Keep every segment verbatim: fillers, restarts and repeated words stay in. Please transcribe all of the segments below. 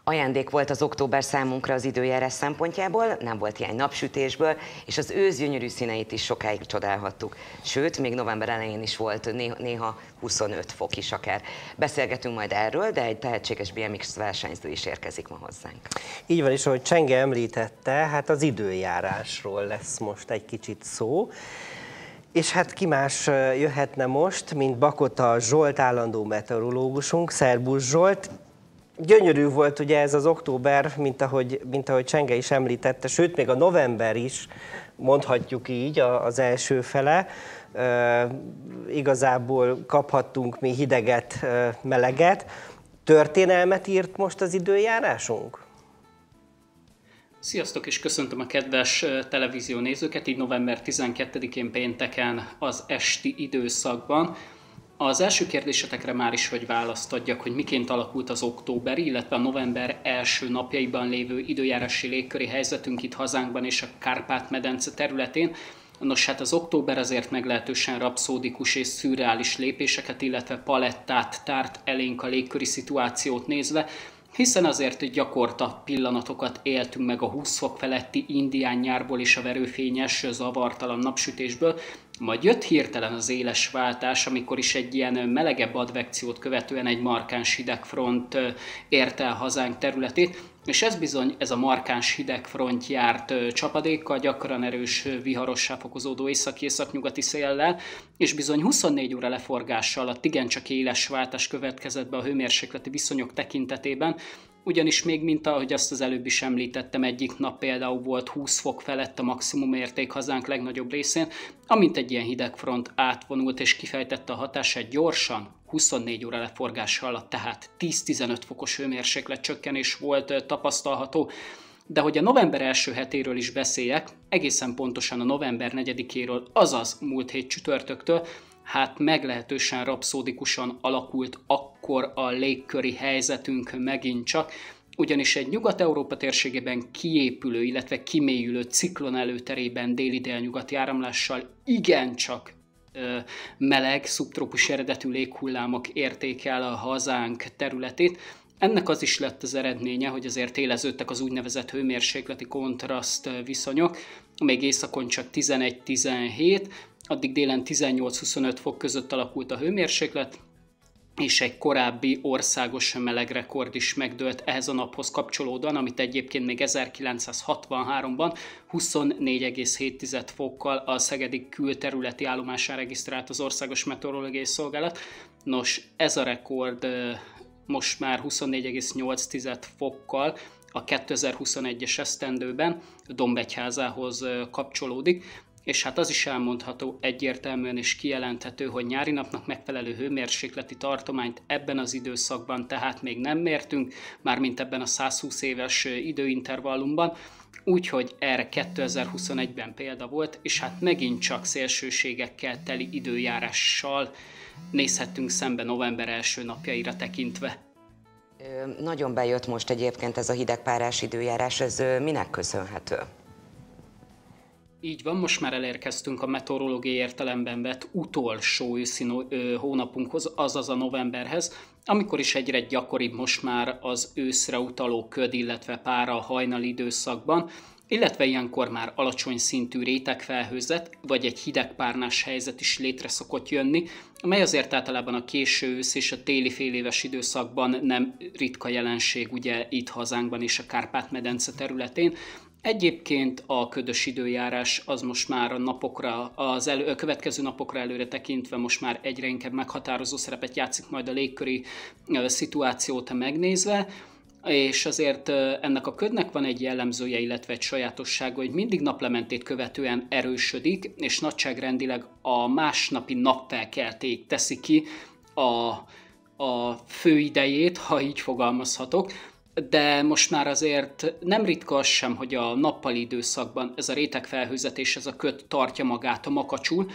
Ajándék volt az október számunkra az időjárás szempontjából, nem volt hiány napsütésből, és az ősz gyönyörű színeit is sokáig csodálhattuk. Sőt, még november elején is volt néha huszonöt fok is akár. Beszélgetünk majd erről, de egy tehetséges bé em iksz versenyző is érkezik ma hozzánk. Így van, és ahogy Csenge említette, hát az időjárásról lesz most egy kicsit szó. És hát ki más jöhetne most, mint Bakota Zsolt, állandó meteorológusunk. Szerbusz Zsolt! Gyönyörű volt ugye ez az október, mint ahogy, mint ahogy Csenge is említette, sőt még a november is, mondhatjuk így, az első fele. E, igazából kaphattunk mi hideget, meleget. Történelmet írt most az időjárásunk? Sziasztok, és köszöntöm a kedves televízió nézőket, így november tizenkettedikén pénteken az esti időszakban. Az első kérdésetekre már is, hogy választ adjak, hogy miként alakult az októberi, illetve a november első napjaiban lévő időjárási légköri helyzetünk itt hazánkban és a Kárpát-medence területén. Nos, hát az október azért meglehetősen rapszódikus és szürreális lépéseket, illetve palettát tárt elénk a légköri szituációt nézve, hiszen azért gyakorta pillanatokat éltünk meg a húsz fok feletti indián nyárból és a verőfényes, zavartalan napsütésből, majd jött hirtelen az éles váltás, amikor is egy ilyen melegebb advekciót követően egy markáns hidegfront érte el hazánk területét, és ez bizony, ez a markáns hidegfront járt csapadékkal, gyakran erős viharossá fokozódó északi-északnyugati széllel, és bizony huszonnégy óra leforgással alatt igencsak éles váltás következett be a hőmérsékleti viszonyok tekintetében, ugyanis még, mint ahogy azt az előbb is említettem, egyik nap például volt húsz fok felett a maximum érték hazánk legnagyobb részén, amint egy ilyen hidegfront átvonult és kifejtette a hatását gyorsan, huszonnégy óra leforgása alatt, tehát tíz-tizenöt fokos hőmérséklet csökkenés volt tapasztalható. De hogy a november első hetéről is beszéljek, egészen pontosan a november negyedikéről, azaz múlt hét csütörtöktől, hát meglehetősen rapszódikusan alakult akkor a légköri helyzetünk megint csak, ugyanis egy Nyugat-Európa térségében kiépülő, illetve kimélyülő ciklon előterében déli-délnyugati áramlással igencsak ö, meleg, szubtrópusi eredetű léghullámok érték el a hazánk területét. Ennek az is lett az eredménye, hogy azért éleződtek az úgynevezett hőmérsékleti kontraszt viszonyok, még északon csak tizenegy-tizenhét, addig délen tizennyolc-huszonöt fok között alakult a hőmérséklet, és egy korábbi országos melegrekord is megdőlt ehhez a naphoz kapcsolódóan, amit egyébként még ezerkilencszázhatvanháromban huszonnégy egész hét fokkal a szegedi külterületi állomásán regisztrált az Országos Meteorológiai Szolgálat. Nos, ez a rekord most már huszonnégy egész nyolc fokkal a kétezer-huszonegyes esztendőben Dombegyházához kapcsolódik, és hát az is elmondható egyértelműen és kijelenthető, hogy nyári napnak megfelelő hőmérsékleti tartományt ebben az időszakban tehát még nem mértünk, mármint ebben a százhúsz éves időintervallumban, úgyhogy erre kétezer-huszonegyben példa volt, és hát megint csak szélsőségekkel teli időjárással nézhettünk szembe november első napjaira tekintve. Ö, nagyon bejött most egyébként ez a hidegpárás időjárás, ez ö, minek köszönhető? Így van, most már elérkeztünk a meteorológiai értelemben vett utolsó őszi hónapunkhoz, azaz a novemberhez, amikor is egyre gyakoribb most már az őszre utaló köd, illetve pára a hajnali időszakban, illetve ilyenkor már alacsony szintű rétegfelhőzet, vagy egy hidegpárnás helyzet is létre szokott jönni, amely azért általában a késő ősz és a téli féléves időszakban nem ritka jelenség ugye itt hazánkban és a Kárpát-medence területén. Egyébként a ködös időjárás az most már a napokra, az elő, következő napokra előre tekintve most már egyre inkább meghatározó szerepet játszik majd a légköri szituációt megnézve, és azért ennek a ködnek van egy jellemzője, illetve egy sajátossága, hogy mindig naplementét követően erősödik, és nagyságrendileg a másnapi napfelkelték teszi ki a, a fő idejét, ha így fogalmazhatok. De most már azért nem ritka az sem, hogy a nappali időszakban ez a rétegfelhőzet és ez a köd tartja magát a makacsul,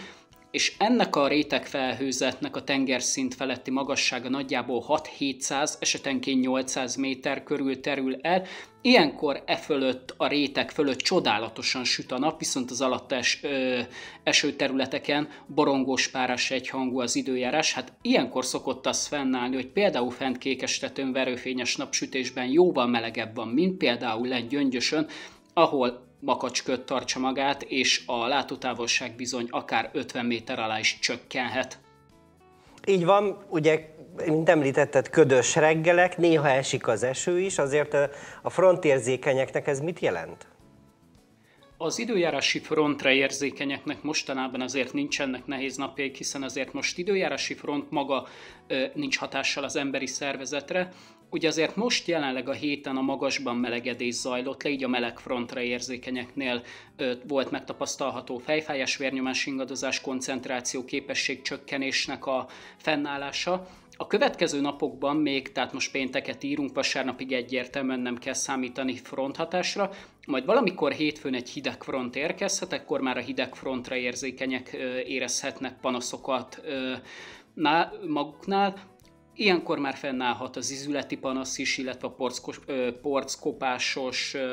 és ennek a rétegfelhőzetnek a tengerszint feletti magassága nagyjából hat-hétszáz, esetenként nyolcszáz méter körül terül el. Ilyenkor e fölött, a réteg fölött csodálatosan süt a nap, viszont az alatt es, ö, eső területeken borongós párás egyhangú az időjárás. Hát ilyenkor szokott az fennállni, hogy például fent Kékestetőn verőfényes napsütésben jóval melegebb van, mint például lent Gyöngyösön, ahol makacsköt tartsa magát, és a látótávolság bizony akár ötven méter alá is csökkenhet. Így van, ugye, mint említetted, ködös reggelek, néha esik az eső is, azért a frontérzékenyeknek ez mit jelent? Az időjárási frontra érzékenyeknek mostanában azért nincsenek nehéz napjaik, hiszen azért most időjárási front maga ö, nincs hatással az emberi szervezetre. Ugye azért most jelenleg a héten a magasban melegedés zajlott le, így a meleg frontra érzékenyeknél ö, volt megtapasztalható fejfájás, vérnyomás ingadozás, koncentráció, képesség csökkenésnek a fennállása. A következő napokban még, tehát most pénteket írunk, vasárnapig egyértelműen nem kell számítani fronthatásra, majd valamikor hétfőn egy hideg front érkezhet, akkor már a hideg frontra érzékenyek érezhetnek panaszokat maguknál. Ilyenkor már fennállhat az izületi panasz is, illetve a porckopásos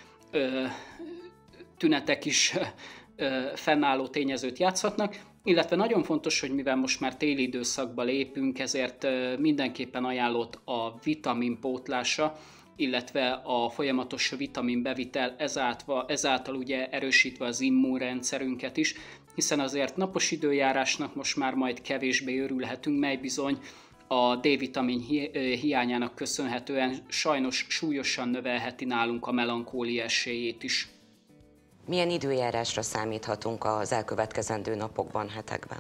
tünetek is fennálló tényezőt játszhatnak, illetve nagyon fontos, hogy mivel most már téli időszakba lépünk, ezért mindenképpen ajánlott a vitaminpótlása, illetve a folyamatos vitaminbevitel, ezáltal, ezáltal ugye erősítve az immunrendszerünket is, hiszen azért napos időjárásnak most már majd kevésbé örülhetünk, mely bizony a D-vitamin hi- hiányának köszönhetően sajnos súlyosan növelheti nálunk a melankólia esélyét is. Milyen időjárásra számíthatunk az elkövetkezendő napokban, hetekben?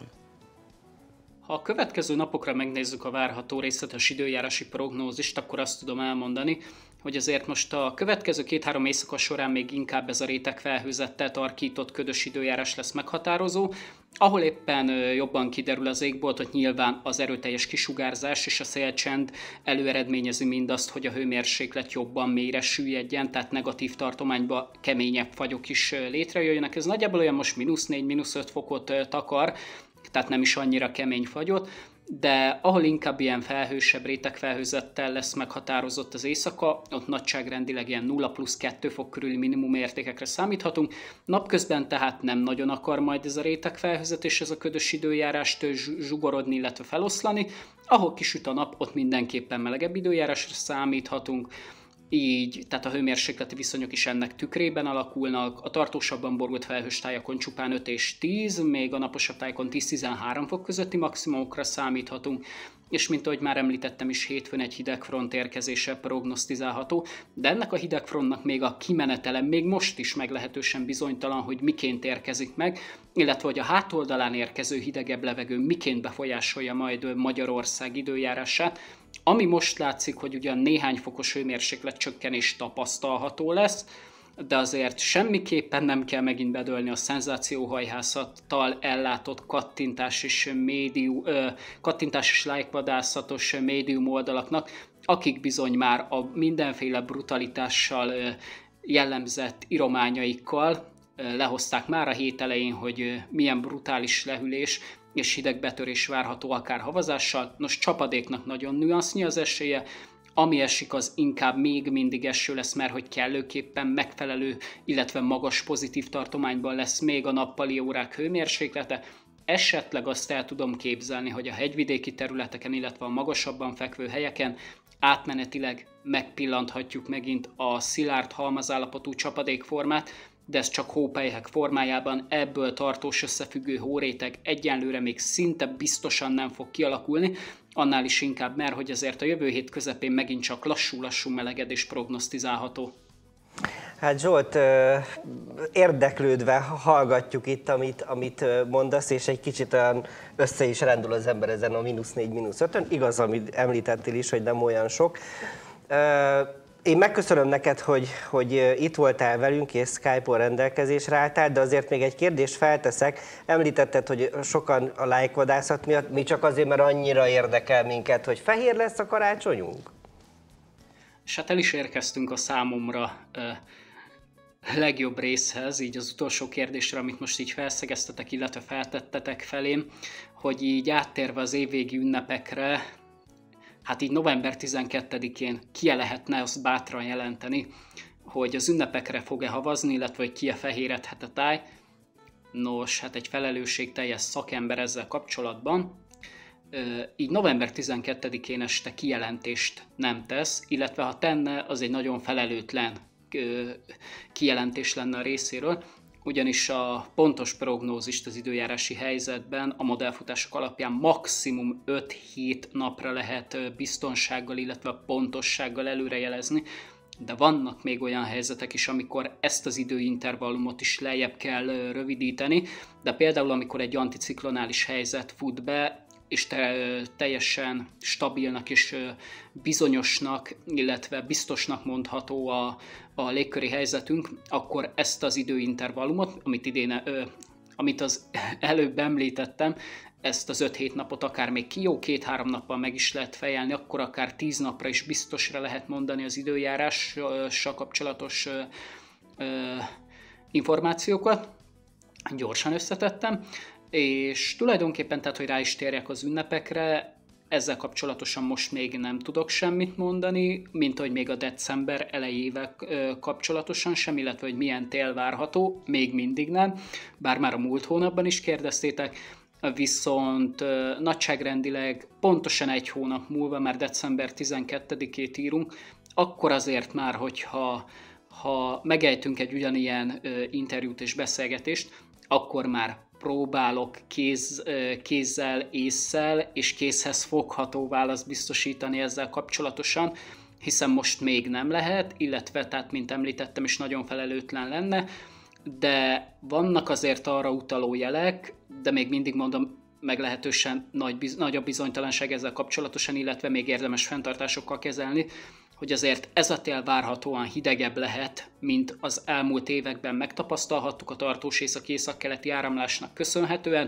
Ha a következő napokra megnézzük a várható részletes időjárási prognózist, akkor azt tudom elmondani, hogy azért most a következő két-három éjszaka során még inkább ez a rétegfelhőzettel tarkított ködös időjárás lesz meghatározó, ahol éppen jobban kiderül az égbolt, hogy nyilván az erőteljes kisugárzás és a szélcsend előeredményezi mindazt, hogy a hőmérséklet jobban mélyre süllyedjen, tehát negatív tartományban keményebb fagyok is létrejöjjenek. Ez nagyjából olyan most mínusz négy, mínusz öt fokot takar, tehát nem is annyira kemény fagyot, de ahol inkább ilyen felhősebb rétegfelhőzettel lesz meghatározott az éjszaka, ott nagyságrendileg ilyen nulla plusz kettő fok körüli minimum értékekre számíthatunk. Napközben tehát nem nagyon akar majd ez a rétegfelhőzet és ez a ködös időjárást zsugorodni, illetve feloszlani. Ahol kisüt a nap, ott mindenképpen melegebb időjárásra számíthatunk. Így, tehát a hőmérsékleti viszonyok is ennek tükrében alakulnak, a tartósabban borult felhős tájakon csupán öt és tíz, még a naposabb tájakon tíz-tizenhárom fok közötti maximumokra számíthatunk, és mint ahogy már említettem is, hétfőn egy hidegfront érkezése prognosztizálható, de ennek a hidegfrontnak még a kimenetele még most is meglehetősen bizonytalan, hogy miként érkezik meg, illetve hogy a hátoldalán érkező hidegebb levegő miként befolyásolja majd Magyarország időjárását, ami most látszik, hogy ugyan néhány fokos hőmérséklet csökkenés tapasztalható lesz, de azért semmiképpen nem kell megint bedőlni a szenzációhajhászattal ellátott kattintás és, médium, ö, kattintás és lájkvadászatos médium oldalaknak, akik bizony már a mindenféle brutalitással ö, jellemzett írományaikkal ö, lehozták már a hét elején, hogy ö, milyen brutális lehűlés és hidegbetörés várható akár havazással. Nos, csapadéknak nagyon nüansznyi az esélye, ami esik, az inkább még mindig eső lesz, mert hogy kellőképpen megfelelő, illetve magas pozitív tartományban lesz még a nappali órák hőmérséklete. Esetleg azt el tudom képzelni, hogy a hegyvidéki területeken, illetve a magasabban fekvő helyeken átmenetileg megpillanthatjuk megint a szilárd halmazállapotú csapadékformát, de ez csak hópelyhek formájában, ebből tartós összefüggő hóréteg egyenlőre még szinte biztosan nem fog kialakulni, annál is inkább, mert hogy azért a jövő hét közepén megint csak lassú-lassú melegedés prognosztizálható. Hát Zsolt, érdeklődve hallgatjuk itt, amit, amit mondasz, és egy kicsit olyan össze is rendül az ember ezen a mínusz négy, mínusz ötön. Igaz, amit említettél is, hogy nem olyan sok. Én megköszönöm neked, hogy, hogy itt voltál velünk, és Skype-on rendelkezésre álltál, de azért még egy kérdést felteszek. Említetted, hogy sokan a lájkvadászat miatt, mi csak azért, mert annyira érdekel minket, hogy fehér lesz a karácsonyunk? És hát el is érkeztünk a számomra legjobb részhez, így az utolsó kérdésre, amit most így felszegeztetek, illetve feltettetek felém, hogy így áttérve az évvégi ünnepekre, hát így november tizenkettedikén ki lehetne azt bátran jelenteni, hogy az ünnepekre fog-e havazni, illetve hogy ki-e fehéredhet a táj. Nos, hát egy felelősségteljes szakember ezzel kapcsolatban, így november tizenkettedikén este kijelentést nem tesz, illetve ha tenne, az egy nagyon felelőtlen kijelentés lenne a részéről, ugyanis a pontos prognózist az időjárási helyzetben a modellfutások alapján maximum öt hét napra lehet biztonsággal, illetve pontossággal előrejelezni, de vannak még olyan helyzetek is, amikor ezt az időintervallumot is lejjebb kell rövidíteni, de például amikor egy anticiklonális helyzet fut be, és te, teljesen stabilnak és bizonyosnak, illetve biztosnak mondható a, a légköri helyzetünk, akkor ezt az időintervallumot, amit idén, amit az előbb említettem, ezt az öt-hét napot akár még ki jó két-három nappal meg is lehet fejelni, akkor akár tíz napra is biztosra lehet mondani az időjárással kapcsolatos ö, ö, információkat. Gyorsan összetettem. És tulajdonképpen, tehát, hogy rá is térjek az ünnepekre, ezzel kapcsolatosan most még nem tudok semmit mondani, mint hogy még a december elejével kapcsolatosan sem, illetve hogy milyen tél várható, még mindig nem, bár már a múlt hónapban is kérdeztétek, viszont nagyságrendileg pontosan egy hónap múlva, már december tizenkettedikét írunk, akkor azért már, hogyha ha megejtünk egy ugyanilyen interjút és beszélgetést, akkor már próbálok kéz, kézzel, ésszel és kézhez fogható választ biztosítani ezzel kapcsolatosan, hiszen most még nem lehet, illetve, tehát mint említettem, is nagyon felelőtlen lenne, de vannak azért arra utaló jelek, de még mindig mondom, meglehetősen nagy, nagyobb bizonytalanság ezzel kapcsolatosan, illetve még érdemes fenntartásokkal kezelni, hogy azért ez a tél várhatóan hidegebb lehet, mint az elmúlt években megtapasztalhattuk a tartós észak-észak-keleti áramlásnak köszönhetően,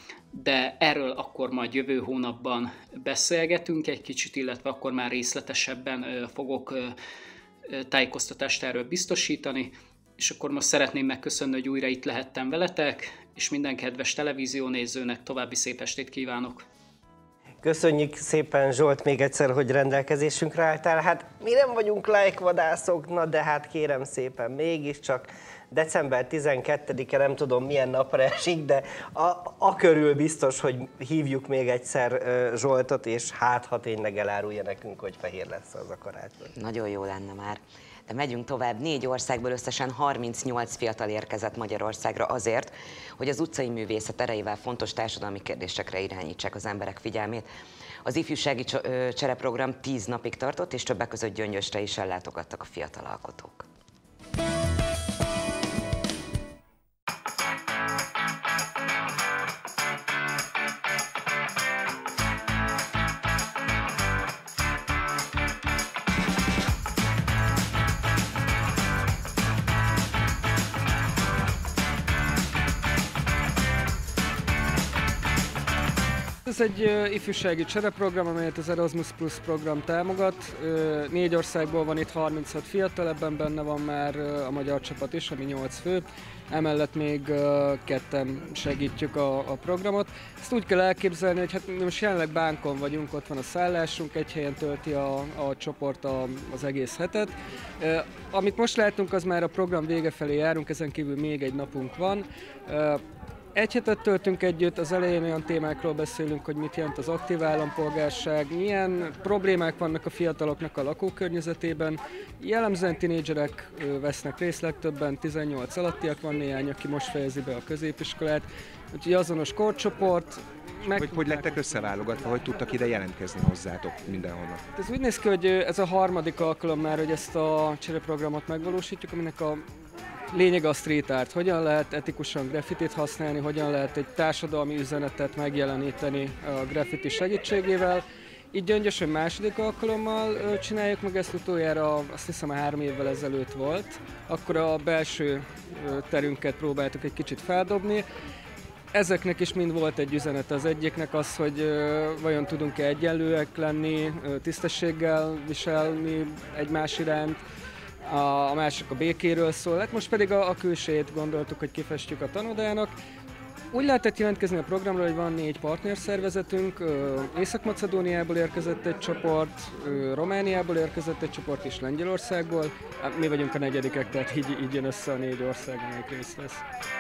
de erről akkor majd jövő hónapban beszélgetünk egy kicsit, illetve akkor már részletesebben fogok tájékoztatást erről biztosítani, és akkor most szeretném megköszönni, hogy újra itt lehettem veletek, és minden kedves televíziónézőnek további szép estét kívánok! Köszönjük szépen, Zsolt, még egyszer, hogy rendelkezésünkre álltál. Hát mi nem vagyunk lájkvadászok, na de hát kérem szépen, mégiscsak december tizenkettedike, nem tudom milyen napra esik, de a, a körül biztos, hogy hívjuk még egyszer Zsoltot, és hát ha tényleg elárulja nekünk, hogy fehér lesz az a karácsony. Nagyon jó lenne már. De megyünk tovább. Négy országból összesen harmincnyolc fiatal érkezett Magyarországra azért, hogy az utcai művészet erejével fontos társadalmi kérdésekre irányítsák az emberek figyelmét. Az ifjúsági csereprogram tíz napig tartott, és többek között Gyöngyösre is ellátogattak a fiatal alkotók. Ez egy ifjúsági csereprogram, amelyet az Erasmus Plus program támogat. Négy országból van itt harminchat fiatal, ebben benne van már a magyar csapat is, ami nyolc fő. Emellett még ketten segítjük a, a programot. Ezt úgy kell elképzelni, hogy hát mi most jelenleg Bánkon vagyunk, ott van a szállásunk, egy helyen tölti a, a csoport a, az egész hetet. Amit most látunk, az már a program vége felé járunk, ezen kívül még egy napunk van. Egy hetet töltünk együtt, az elején olyan témákról beszélünk, hogy mit jelent az aktív állampolgárság, milyen problémák vannak a fiataloknak a lakókörnyezetében. Jellemzően tinédzserek vesznek részt, legtöbben tizennyolc alattiak, van néhány, aki most fejezi be a középiskolát, úgyhogy azonos korcsoport. Meg hogy, hogy lettek összeválogatva, hogy tudtak ide jelentkezni hozzátok mindenhonnan? Ez úgy néz ki, hogy ez a harmadik alkalom már, hogy ezt a csereprogramot megvalósítjuk, aminek a lényeg a street art, hogyan lehet etikusan graffitit használni, hogyan lehet egy társadalmi üzenetet megjeleníteni a graffiti segítségével. Így Gyöngyösön második alkalommal csináljuk meg ezt, utoljára, azt hiszem a három évvel ezelőtt volt. Akkor a belső terünket próbáltuk egy kicsit feldobni. Ezeknek is mind volt egy üzenet. Az egyiknek az, hogy vajon tudunk-e egyenlőek lenni, tisztességgel viselni egymás iránt. a másik a békéről szól, hát most pedig a, a külsejét gondoltuk, hogy kifestjük a tanodának. Úgy lehetett jelentkezni a programra, hogy van négy partnerszervezetünk, Észak-Macedóniából érkezett egy csoport, Romániából érkezett egy csoport és Lengyelországból. Mi vagyunk a negyedikek, tehát így, így jön össze a négy ország, amelyik részt vesz.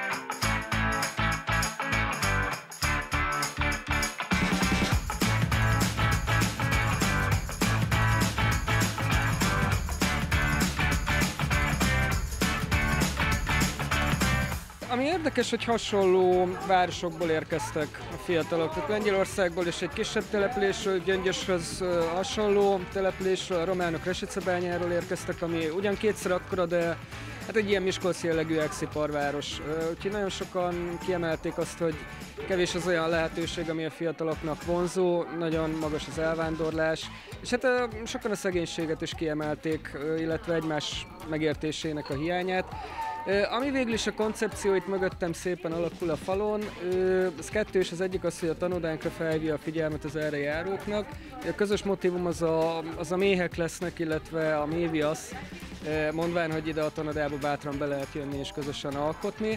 Ami érdekes, hogy hasonló városokból érkeztek a fiatalok. Tehát Lengyelországból és egy kisebb településről, Gyöngyöshöz hasonló településről, a románok Resicebányáról érkeztek, ami ugyan kétszer akkora, de hát egy ilyen Miskolc jellegű ex-iparváros. Úgyhogy nagyon sokan kiemelték azt, hogy kevés az olyan lehetőség, ami a fiataloknak vonzó, nagyon magas az elvándorlás, és hát sokan a szegénységet is kiemelték, illetve egymás megértésének a hiányát. Ami végül is a koncepció itt mögöttem szépen alakul a falon, ez kettős, az egyik az, hogy a tanodánkra felhívja a figyelmet az erre járóknak. A közös motívum az a, az a méhek lesznek, illetve a méviasz, mondván, hogy ide a tanodába bátran be lehet jönni és közösen alkotni.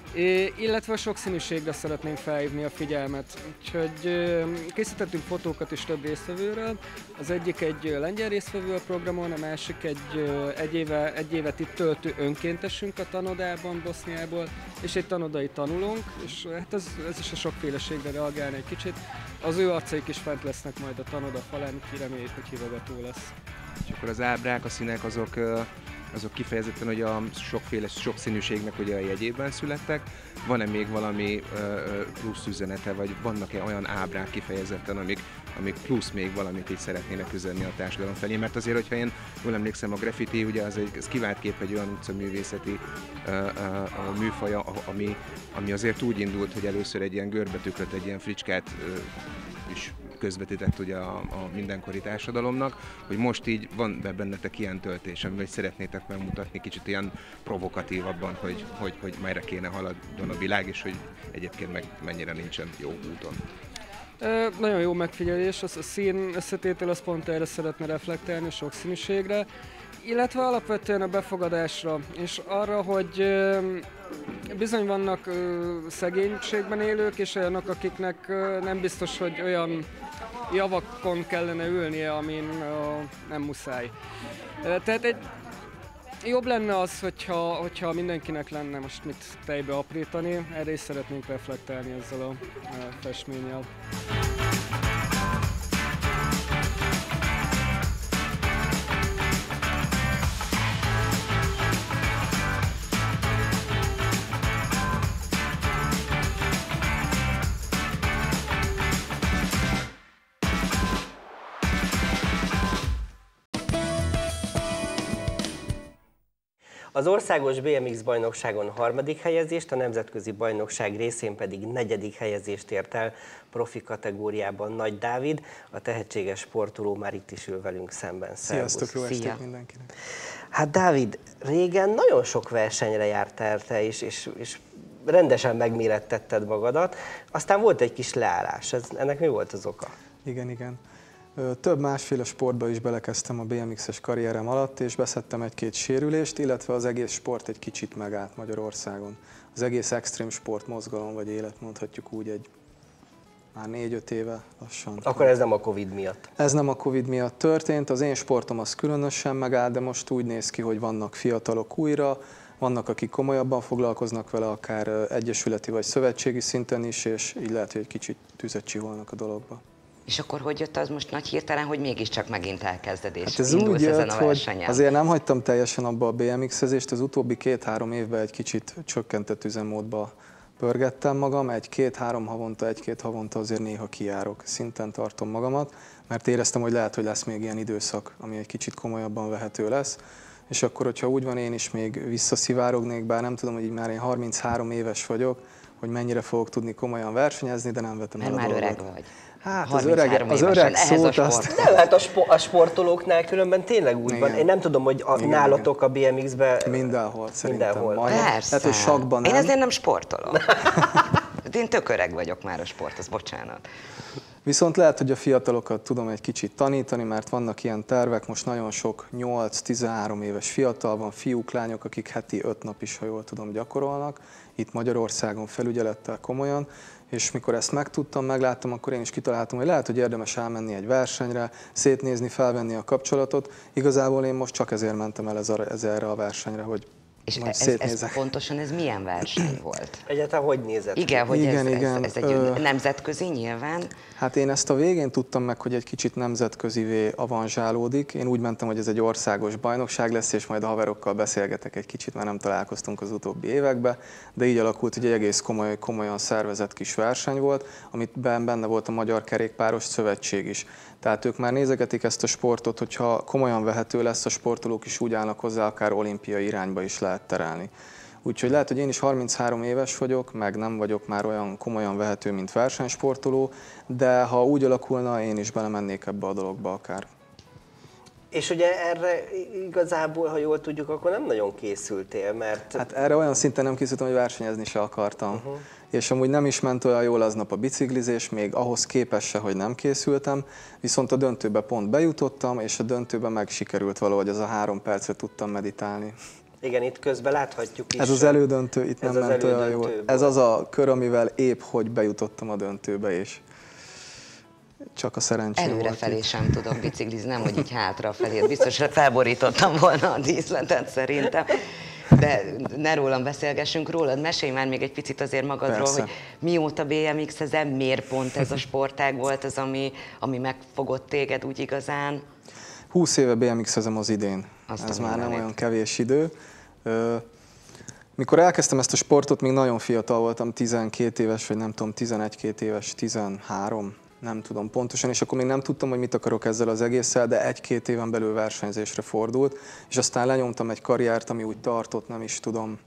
É, illetve a sokszínűségre szeretnénk felhívni a figyelmet. Úgyhogy készítettünk fotókat is több résztvevőről. Az egyik egy lengyel résztvevő a programon, a másik egy, egy, éve, egy évet itt töltő önkéntesünk a tanodában, Boszniából, és egy tanodai tanulónk, és hát ez, ez is a sokféleségre reagálni egy kicsit. Az ő arcaik is fent lesznek majd a tanoda falán, úgyhogy reméljük, hogy hívogató lesz. És akkor az ábrák, a színek azok, azok kifejezetten hogy a sokféle sokszínűségnek ugye a jegyében születtek. Van-e még valami plusz üzenete, vagy vannak-e olyan ábrák kifejezetten, amik, amik plusz még valamit így szeretnének üzenni a társadalom felé? Mert azért, hogyha én jól emlékszem, a graffiti ugye az egy ez kivált kép egy olyan utcaművészeti uh, uh, műfaja, ami, ami azért úgy indult, hogy először egy ilyen görbetükröt, egy ilyen fricskát uh, is közvetített ugye a, a mindenkori társadalomnak, hogy most így van bennetek ilyen töltés, amivel szeretnétek megmutatni kicsit ilyen provokatívabban, hogy, hogy, hogy merre kéne haladjon a világ, és hogy egyébként meg mennyire nincsen jó úton. E, nagyon jó megfigyelés, az a szín összetétel az pont erre szeretne reflektálni, a sokszínűségre, illetve alapvetően a befogadásra, és arra, hogy e, bizony vannak e, szegénységben élők, és olyanok, akiknek e, nem biztos, hogy olyan javakon kellene ülnie, amin uh, nem muszáj. Uh, tehát egy, jobb lenne az, hogyha, hogyha mindenkinek lenne most mit tejbe aprítani, erre is szeretnénk reflektálni ezzel a uh, festménnyel. Az országos bé em iksz bajnokságon harmadik helyezést, a nemzetközi bajnokság részén pedig negyedik helyezést ért el profi kategóriában Nagy Dávid, a tehetséges sportoló már itt is ül velünk szemben. Sziasztok, jó estét mindenkinek! Hát Dávid, régen nagyon sok versenyre jártál te is, és, és rendesen megmérettetted magadat, aztán volt egy kis leállás. Ez, ennek mi volt az oka? Igen, igen. Több másféle sportba is belekezdtem a bé em iksz-es karrierem alatt, és beszedtem egy-két sérülést, illetve az egész sport egy kicsit megállt Magyarországon. Az egész extrém sport mozgalom vagy élet, mondhatjuk úgy, egy már négy-öt éve lassan. Akkor ez nem a Covid miatt? Ez nem a Covid miatt történt, az én sportom az különösen megállt, de most úgy néz ki, hogy vannak fiatalok újra, vannak, akik komolyabban foglalkoznak vele, akár egyesületi vagy szövetségi szinten is, és így lehet, hogy egy kicsit tüzet csiholnak a dologba. És akkor hogy jött az most nagy hirtelen, hogy mégiscsak megint elkezded és hát ez indulsz úgy ezen jött, a versenyen? Azért nem hagytam teljesen abba a bé em iksz-ezést, az utóbbi két-három évben egy kicsit csökkentett üzemmódba pörgettem magam, egy-két-három havonta, egy-két havonta azért néha kijárok, szinten tartom magamat, mert éreztem, hogy lehet, hogy lesz még ilyen időszak, ami egy kicsit komolyabban vehető lesz, és akkor, hogyha úgy van, én is még visszaszivárognék, bár nem tudom, hogy így már én harminchárom éves vagyok, hogy mennyire fogok tudni komolyan versenyezni, de nem vetem el a már dolgot. öreg vagy. Hát az öreg, az öreg szót azt... Nem, hát a, spo a sportolóknál különben tényleg úgy igen. van. Én nem tudom, hogy a, igen, nálatok igen. a bé em iksz-ben... Mindenhol, szerintem. Mindenhol. Persze. Hát, hogy sakban nem. Én ezért nem sportolom. Én tök öreg vagyok már a sporthoz, bocsánat. Viszont lehet, hogy a fiatalokat tudom egy kicsit tanítani, mert vannak ilyen tervek, most nagyon sok nyolc-tizenhárom éves fiatal van, fiúk, lányok, akik heti öt nap is, ha jól tudom, gyakorolnak, itt Magyarországon felügyelettel komolyan, és mikor ezt megtudtam, megláttam, akkor én is kitaláltam, hogy lehet, hogy érdemes elmenni egy versenyre, szétnézni, felvenni a kapcsolatot. Igazából én most csak ezért mentem el ez a, ez erre a versenyre, hogy és ez, ez pontosan ez milyen verseny volt? Egyáltalán hogy nézett? Igen, hogy igen, ez, igen. ez, ez egy Ö... nemzetközi nyilván? Hát én ezt a végén tudtam meg, hogy egy kicsit nemzetközivé avanzsálódik. Én úgy mentem, hogy ez egy országos bajnokság lesz, és majd a haverokkal beszélgetek egy kicsit, mert nem találkoztunk az utóbbi években, de így alakult, hogy egy egész komoly, komolyan szervezett kis verseny volt, amit benne volt a Magyar Kerékpáros Szövetség is. Tehát ők már nézegetik ezt a sportot, hogyha komolyan vehető lesz, a sportolók is úgy állnak hozzá, akár olimpiai irányba is lehet terelni. Úgyhogy lehet, hogy én is harminchárom éves vagyok, meg nem vagyok már olyan komolyan vehető, mint versenysportoló, de ha úgy alakulna, én is belemennék ebbe a dologba akár. És ugye erre igazából, ha jól tudjuk, akkor nem nagyon készültél, mert... Hát erre olyan szinten nem készültem, hogy versenyezni se akartam. Uh-huh. És amúgy nem is ment olyan jól aznap a biciklizés, még ahhoz képest se, hogy nem készültem, viszont a döntőbe pont bejutottam, és a döntőbe meg sikerült valahogy, az a három percre tudtam meditálni. Igen, itt közben láthatjuk is. Ez az elődöntő, itt nem ment olyan jól. Volt. Ez az a kör, amivel épp hogy bejutottam a döntőbe, és csak a szerencsém volt. Előrefelé sem tudok biciklizni, nem, hogy így hátrafelé. Biztos, hogy felborítottam volna a díszletet szerintem. De ne rólam beszélgessünk rólad, mesélj már még egy picit azért magadról, Persze. hogy mióta bé em iksz-ezel, miért pont ez a sportág volt az, ami, ami megfogott téged úgy igazán? húsz éve bé em iksz-ezem az idén. Azt ez már nem olyan kevés idő. Mikor elkezdtem ezt a sportot, még nagyon fiatal voltam, tizenkét éves, vagy nem tudom, tizenegy-két éves, tizenhárom, nem tudom pontosan, és akkor még nem tudtam, hogy mit akarok ezzel az egésszel, de egy-két éven belül versenyzésre fordult, és aztán lenyomtam egy karriert, ami úgy tartott, nem is tudom,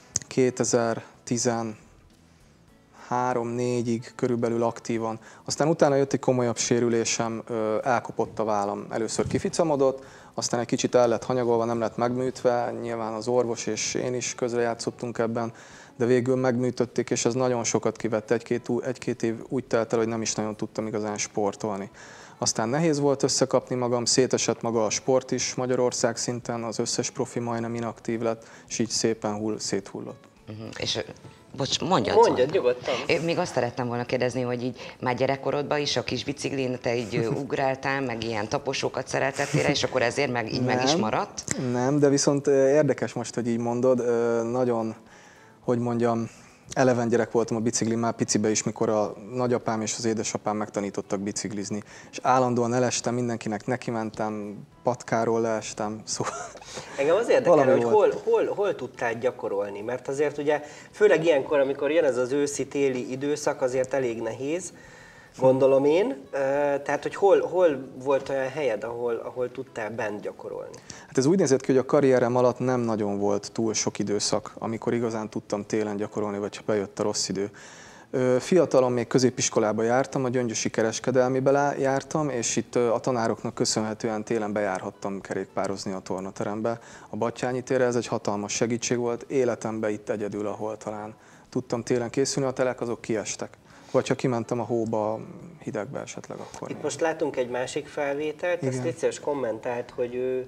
kétezer-tizenhárom-négyig körülbelül aktívan. Aztán utána jött egy komolyabb sérülésem, elkopott a vállam. Először kificamodott, aztán egy kicsit el lett hanyagolva, nem lett megműtve, nyilván az orvos és én is közrejátszottunk ebben, de végül megműtötték, és ez nagyon sokat kivett. Egy-két, egy-két év úgy telt el, hogy nem is nagyon tudtam igazán sportolni. Aztán nehéz volt összekapni magam, szétesett maga a sport is Magyarország szinten, az összes profi majdnem inaktív lett, és így szépen hull, széthullott. Uh-huh. És bocs, mondjad. Mondjad, nyugodtan. Én még azt szerettem volna kérdezni, hogy így már gyerekkorodban is a kis biciklin te így ugráltál, meg ilyen taposókat szereltettél, és akkor ezért meg, így nem, meg is maradt? Nem, de viszont érdekes most, hogy így mondod, nagyon, hogy mondjam, eleven gyerek voltam a biciklin már picibe is, mikor a nagyapám és az édesapám megtanítottak biciklizni. És állandóan elestem, mindenkinek nekimentem, patkáról leestem, szóval... Engem az érdekel, hogy hol, hol, hol tudtál gyakorolni, mert azért ugye, főleg ilyenkor, amikor jön ez az őszi-téli időszak, azért elég nehéz, gondolom én. Tehát, hogy hol, hol volt olyan helyed, ahol, ahol tudtál bent gyakorolni? Hát ez úgy nézett ki, hogy a karrierem alatt nem nagyon volt túl sok időszak, amikor igazán tudtam télen gyakorolni, vagy ha bejött a rossz idő. Fiatalon még középiskolába jártam, a gyöngyösi kereskedelmibe jártam, és itt a tanároknak köszönhetően télen bejárhattam kerékpározni a tornaterembe. A Battyányi térre ez egy hatalmas segítség volt, életemben itt egyedül, ahol talán tudtam télen készülni, a telek azok kiestek. Vagy ha kimentem a hóba, hidegbe esetleg akkor. Itt még. Most látunk egy másik felvételt, ezt egyszerűen kommentált, hogy ő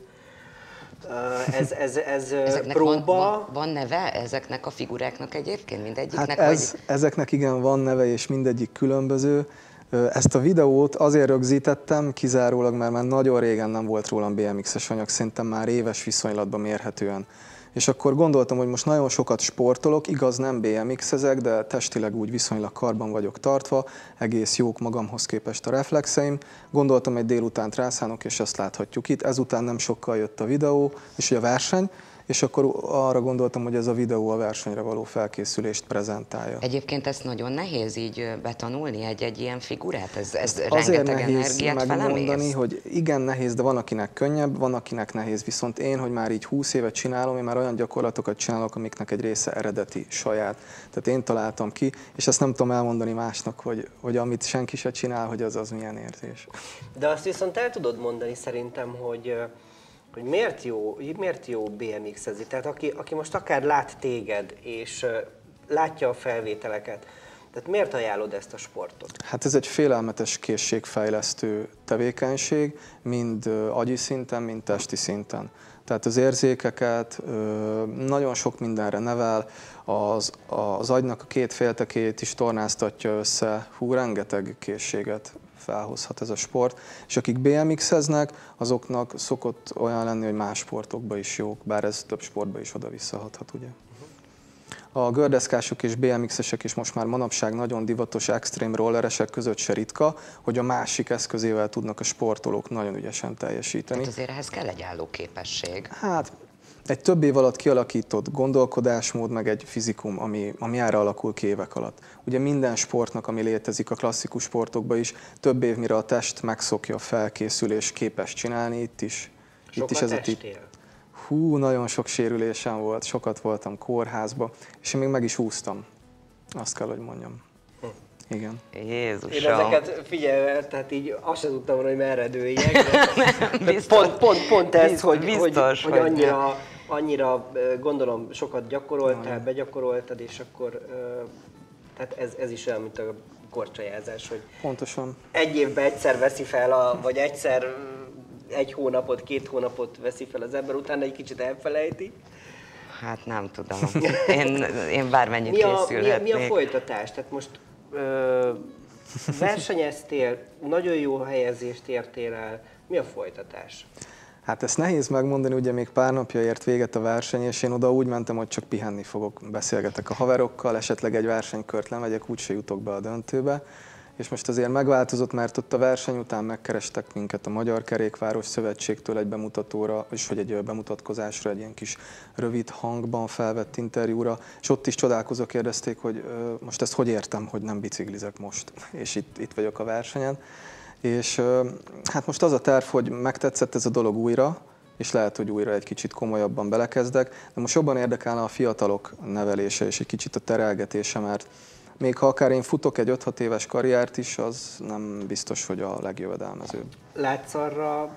ez, ez, ez próba. Van, van, van neve ezeknek a figuráknak egyébként? Mindegyiknek? Hát ez, vagy... Ezeknek igen van neve, és mindegyik különböző. Ezt a videót azért rögzítettem kizárólag, mert már nagyon régen nem volt rólam bé em iksz-es anyag, szerintem már éves viszonylatban mérhetően. És akkor gondoltam, hogy most nagyon sokat sportolok, igaz nem bé em iksz-ezek, de testileg úgy viszonylag karban vagyok tartva, egész jók magamhoz képest a reflexeim. Gondoltam, egy délutánt rászánok, és ezt láthatjuk itt. Ezután nem sokkal jött a videó, és a verseny, és akkor arra gondoltam, hogy ez a videó a versenyre való felkészülést prezentálja. Egyébként ezt nagyon nehéz így betanulni, egy-egy ilyen figurát? Ez, ez azért rengeteg nehéz energiát megmondani, felemész? hogy igen nehéz, de van akinek könnyebb, van akinek nehéz. Viszont én, hogy már így húsz évet csinálom, én már olyan gyakorlatokat csinálok, amiknek egy része eredeti, saját. Tehát én találtam ki, és ezt nem tudom elmondani másnak, hogy, hogy amit senki se csinál, hogy az az milyen érzés. De azt viszont el tudod mondani szerintem, hogy hogy miért jó, miért jó bé em iksz-ezni. Tehát aki, aki most akár lát téged, és uh, látja a felvételeket, Tehát miért ajánlod ezt a sportot? Hát ez egy félelmetes készségfejlesztő tevékenység, mind agyi szinten, mind testi szinten. Tehát az érzékeket nagyon sok mindenre nevel, az, az agynak a két féltekét is tornáztatja össze, hú, rengeteg készséget felhozhat ez a sport, és akik bé em iksz-eznek, azoknak szokott olyan lenni, hogy más sportokba is jók, bár ez több sportba is oda-vissza hathat, ugye. A gördeszkások és bé em iksz-esek is most már manapság nagyon divatos extrém rolleresek között se ritka, hogy a másik eszközével tudnak a sportolók nagyon ügyesen teljesíteni. Tehát azért ehhez kell egy állóképesség. Hát egy több év alatt kialakított gondolkodásmód, meg egy fizikum, ami, ami erre alakul ki évek alatt. Ugye minden sportnak, ami létezik a klasszikus sportokban is, több év mire a test megszokja, felkészül és képes csinálni, itt is. Sokat itt is ez testél? A Hú, nagyon sok sérülésem volt, sokat voltam kórházba, és én még meg is úsztam. Azt kell, hogy mondjam. Hm. Igen. Jézusom. Én ezeket figyelve, tehát így azt sem tudtam volna, hogy merre dőljek. De pont, pont, pont ez, biztos, hogy, biztos, hogy, hogy annyira, annyira gondolom sokat gyakoroltál, begyakoroltad, és akkor tehát ez, ez is olyan, mint a korcsolyázás, hogy pontosan. Egy évben egyszer veszi fel, a, vagy egyszer egy hónapot, két hónapot veszi fel az ember, utána egy kicsit elfelejti. Hát nem tudom. Én, én bármennyit mi a, készülhetnék. Mi a, mi a folytatás? Tehát most ö, versenyeztél, nagyon jó helyezést értél el. Mi a folytatás? Hát ezt nehéz megmondani, ugye még pár napja ért véget a verseny, és én oda úgy mentem, hogy csak pihenni fogok, beszélgetek a haverokkal, esetleg egy versenykört lemegyek, úgyse jutok be a döntőbe. És most azért megváltozott, mert ott a verseny után megkerestek minket a Magyar Kerékváros Szövetségtől egy bemutatóra, és hogy egy bemutatkozásra, egy ilyen kis rövid hangban felvett interjúra, és ott is csodálkozók kérdezték, hogy ö, most ezt hogy értem, hogy nem biciklizek most, és itt, itt vagyok a versenyen. És ö, hát most az a terv, hogy megtetszett ez a dolog újra, és lehet, hogy újra egy kicsit komolyabban belekezdek, de most jobban érdekelne a fiatalok nevelése és egy kicsit a terelgetése, mert még ha akár én futok egy öt-hat éves karriert is, az nem biztos, hogy a legjövedelmezőbb. Látsz arra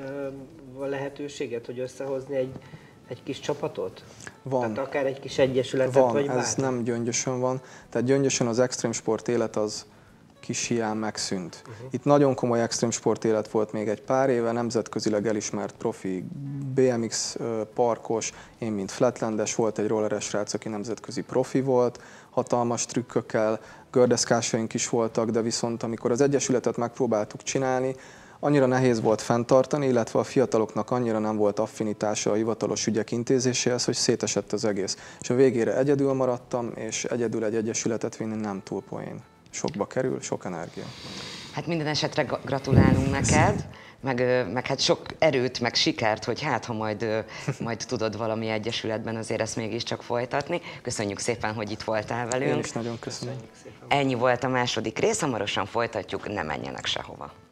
ö, lehetőséget, hogy összehozni egy, egy kis csapatot? Van. Tehát akár egy kis egyesületet, van, vagy ez bármi? nem Gyöngyösön van. Tehát Gyöngyösön az extrém sport élet az kis hián megszűnt. Uh-huh. Itt nagyon komoly extrém sport élet volt még egy pár éve, nemzetközileg elismert profi bé em iksz parkos, én mint flatlandes, volt egy rolleres srác, aki nemzetközi profi volt, hatalmas trükkökkel, gördeszkásaink is voltak, de viszont amikor az egyesületet megpróbáltuk csinálni, annyira nehéz volt fenntartani, illetve a fiataloknak annyira nem volt affinitása a hivatalos ügyek intézéséhez, hogy szétesett az egész. És a végére egyedül maradtam, és egyedül egy egyesületet vinni nem túl poén. Sokba kerül, sok energia. Hát minden esetre gratulálunk neked, meg, meg hát sok erőt, meg sikert, hogy hát, ha majd, majd tudod valami egyesületben azért ezt mégiscsak folytatni. Köszönjük szépen, hogy itt voltál velünk. Én is nagyon köszönöm. Ennyi volt a második rész, hamarosan folytatjuk, ne menjenek sehova.